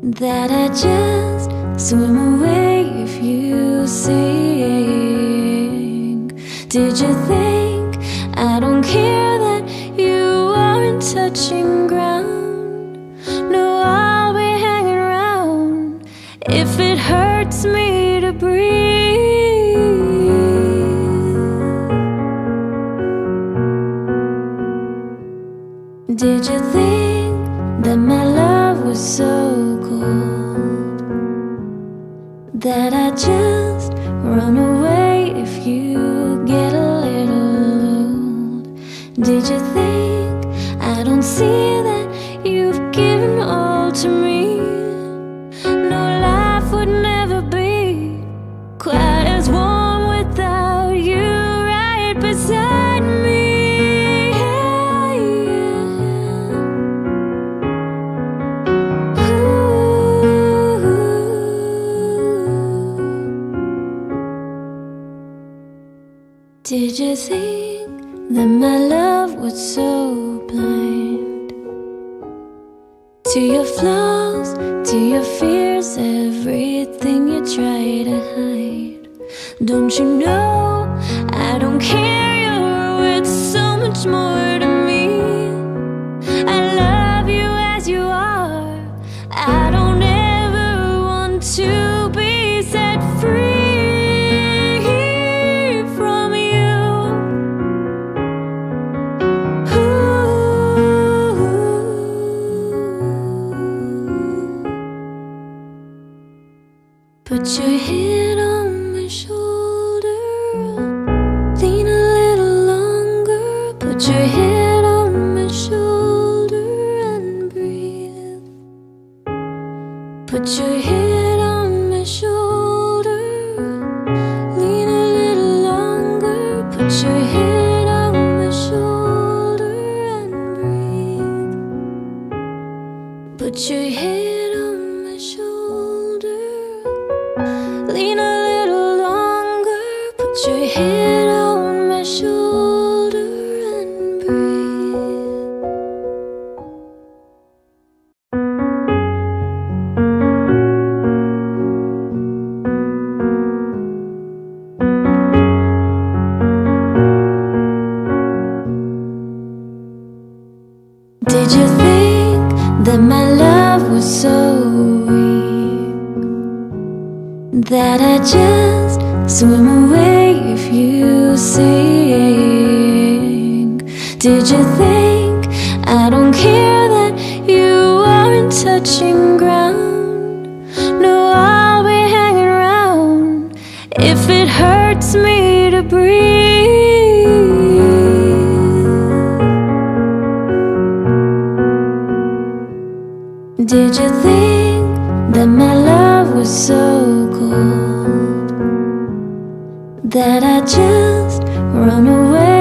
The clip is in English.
that I just swim away if you sing? Did you think I don't care that you aren't touching ground? No, I'll be hanging around if it hurts me to breathe. Did you think that my love was so cold, that I just run away if you get a little old? Did you think I don't see that you've given all to me? No, life would never be quite as warm without you right beside me. Did you think that my love was so blind to your flaws, to your fears, everything you try to hide? Don't you know I don't care, you're worth so much more to me. I love you as you are, I don't ever want to be set free. Put your head on my shoulder, lean a little longer. Put your head on my shoulder and breathe. Put your head on my shoulder, lean a little longer. Put your head on my shoulder and breathe. Put your head on my shoulder, lean a little longer. Put your head on my shoulder and breathe. Did you think that my love was so weak, that I just swim away if you sing? Did you think I don't care that you aren't touching ground? No, I'll be hanging around if it hurts me to breathe. Did you think that my love was so cold, that I just run away